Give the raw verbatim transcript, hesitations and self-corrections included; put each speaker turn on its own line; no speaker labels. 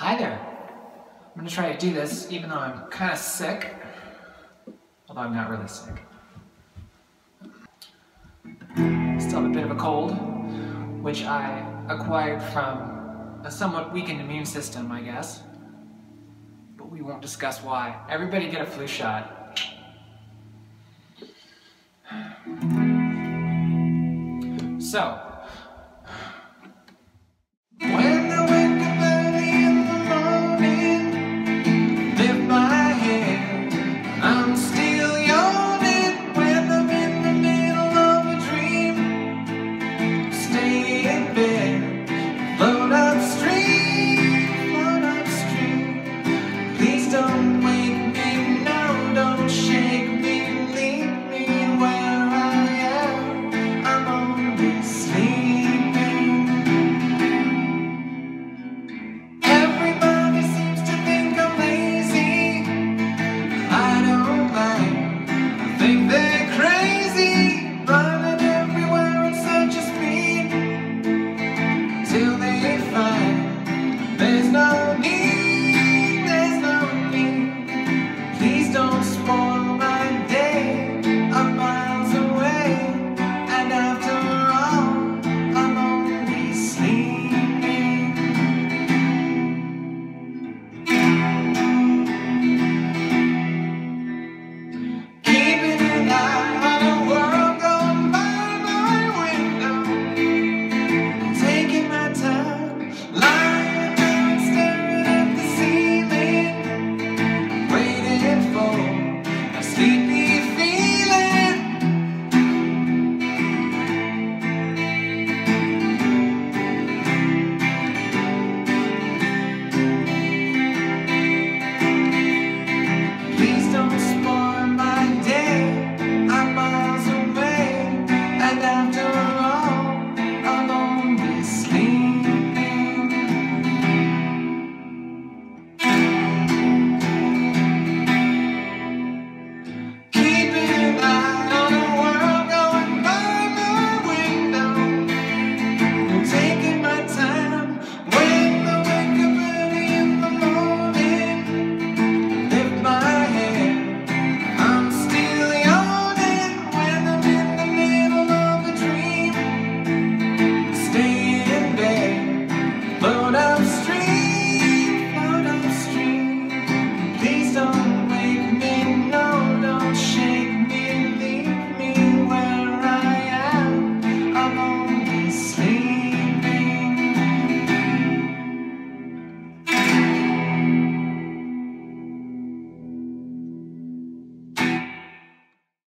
Hi there. I'm going to try to do this even though I'm kind of sick, although I'm not really sick. Still have a bit of a cold, which I acquired from a somewhat weakened immune system, I guess. But we won't discuss why. Everybody get a flu shot. So,